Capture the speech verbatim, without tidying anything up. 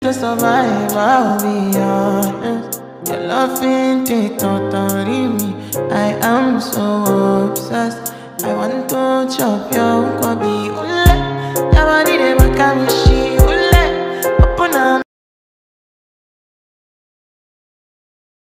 to survive, I'll be honest. Your love ain't it totally me. I am so obsessed. I want to chop your kwabi. Ule, your body dey make me shake.